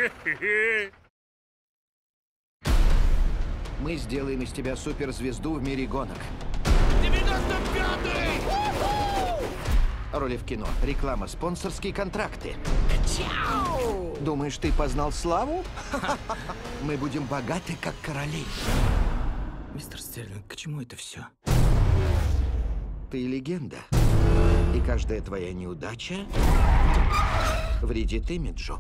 Мы сделаем из тебя суперзвезду в мире гонок. 95-й! Роли в кино, реклама, спонсорские контракты. Чау! Думаешь, ты познал славу? Мы будем богаты, как короли. Мистер Стерлинг, к чему это все? Ты легенда. И каждая твоя неудача вредит имиджу.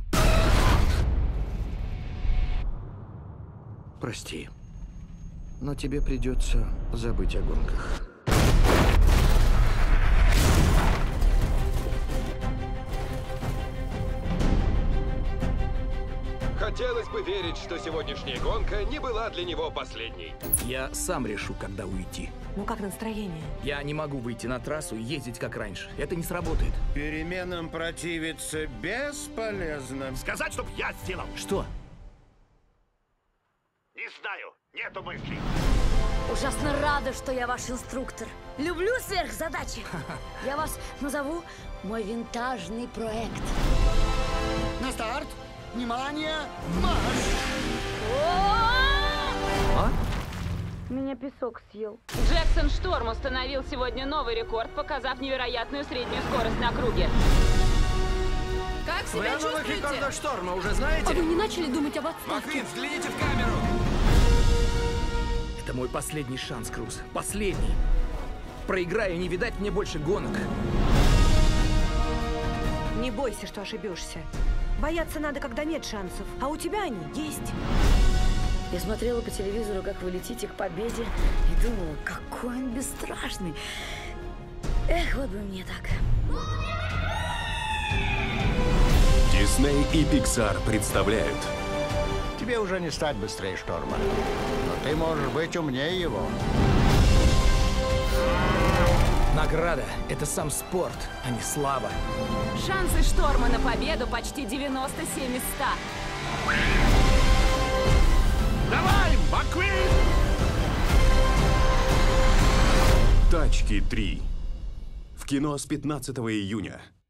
Прости, но тебе придется забыть о гонках. Хотелось бы верить, что сегодняшняя гонка не была для него последней. Я сам решу, когда уйти. Ну как настроение? Я не могу выйти на трассу и ездить как раньше. Это не сработает. Переменам противиться бесполезно. Сказать, чтоб я сделал? Что? Не знаю, нету мыслей. Ужасно рада, что я ваш инструктор. Люблю сверхзадачи. Я вас назову мой винтажный проект. На старт! Внимание! Марш! А? Меня песок съел. Джексон Шторм установил сегодня новый рекорд, показав невероятную среднюю скорость на круге. Как себя чувствуете? Шторма уже А знаете? вы не начали думать об отставке? Маквин, взгляните в камеру! Это мой последний шанс, Круз. Последний. Проиграю, не видать мне больше гонок. Не бойся, что ошибешься. Бояться надо, когда нет шансов, а у тебя они есть. Я смотрела по телевизору, как вы летите к победе, и думала, какой он бесстрашный. Эх, вот бы мне так. Дисней и Pixar представляют. Тебе уже не стать быстрее Шторма. Но ты можешь быть умнее его. Награда — это сам спорт, а не слава. Шансы Шторма на победу почти 97 из 100. Давай, Маквин! Тачки 3. В кино с 15 июня.